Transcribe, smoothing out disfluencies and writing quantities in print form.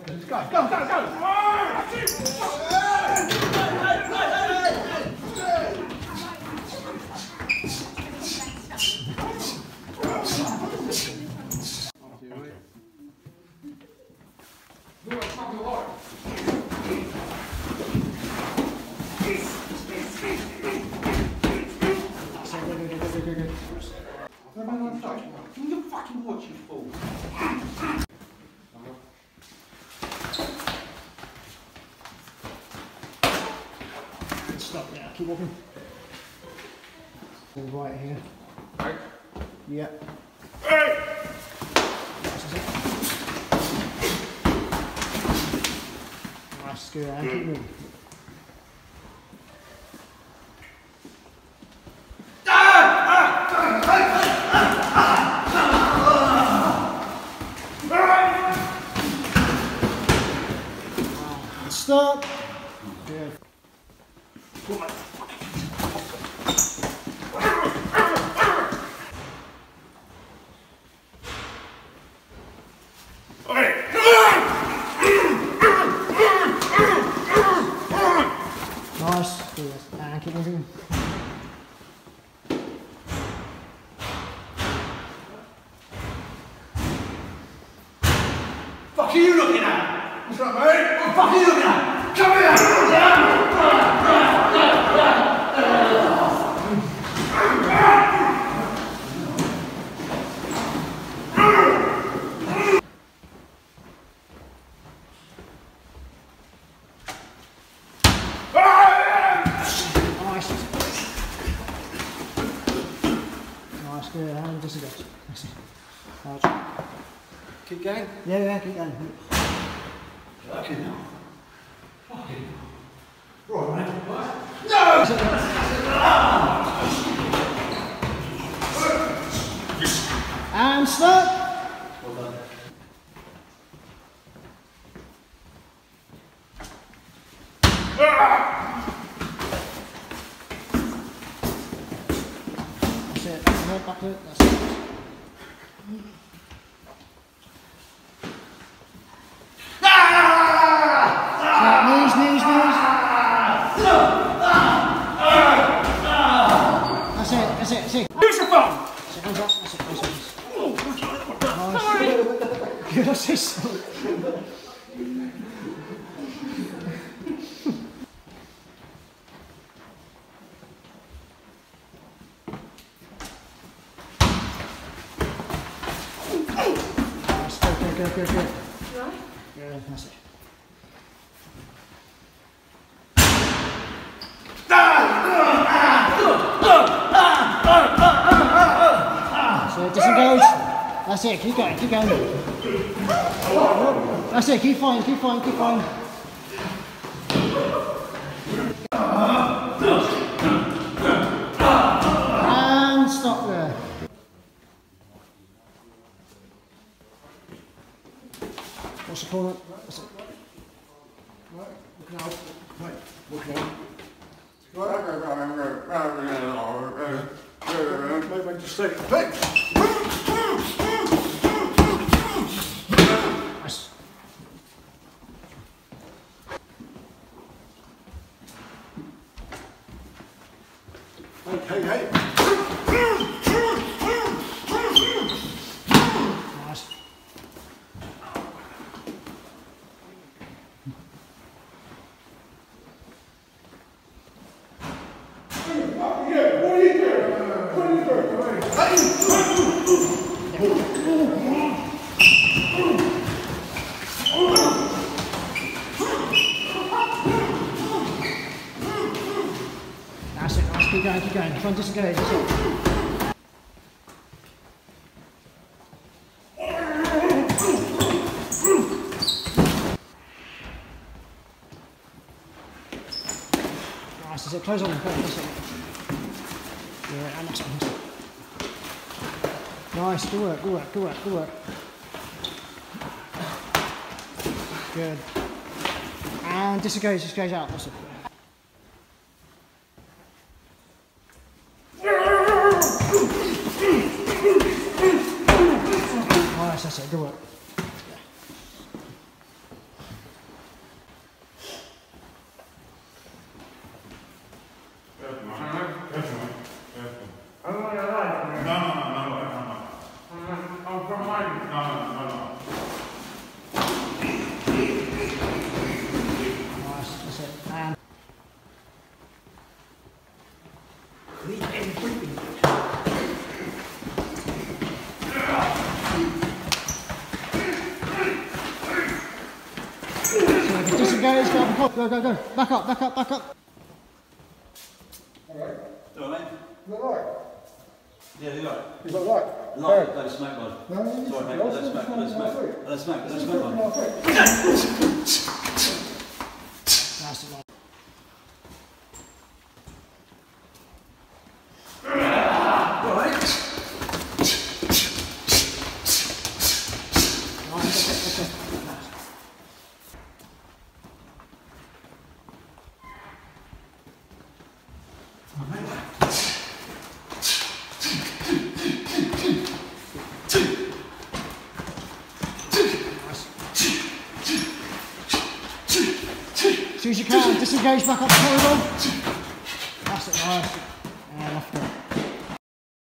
Go, go, go, go! You fucking watch, you fool. Stop now, keep walking. Right here. Right. Yeah. Hey! Nice, good, and keep moving. Stop. Good. Come on. Nice. Good. And keep moving. Fuck are you looking at? What's up, mate? What the fuck are you looking at? Come here! Nice. Nice, good. And disengage. That's it. Right. Keep going. Yeah, yeah, keep going. Fucking hell. Fucking hell. Right, mate. No! And stop. Well done. That's it. More back to it. That's it. Knees, knees, knees. That's it, that's it, that's it. Use your phone! That's it, hands up, that's it, that's it. Nice. Good assist. Nice, good, good, good, good. Good, that's it. So disengage. That's it, keep going, keep going. That's it, keep flying, keep flying, keep flying. And stop there. What's the corner? That's it. Right, looking out. Right, looking out. Maybe just take it. Hey! Nice. Hey, hey, hey! Nice. That's it, nice, keep going, keep going. Try and disengage, that's it. Nice, that's it, close on them, that's it. Yeah, and that's it, that's it. Nice, good work, good work, good work, good work. Good. And disengage, disengage out, that's it. Nice, that's it, good work. disengage, go. Back up. Alright. All right, mate? Is that right? Yeah, you're right. Is that right? Light, let it smoke, bud. No, you Sorry, mate, just- let it smoke, let it smoke. Let it smoke, let it smoke, bud. No, wait. That's it, as soon as you can, disengage back up the corridor. That's it, nice. Yeah, left it.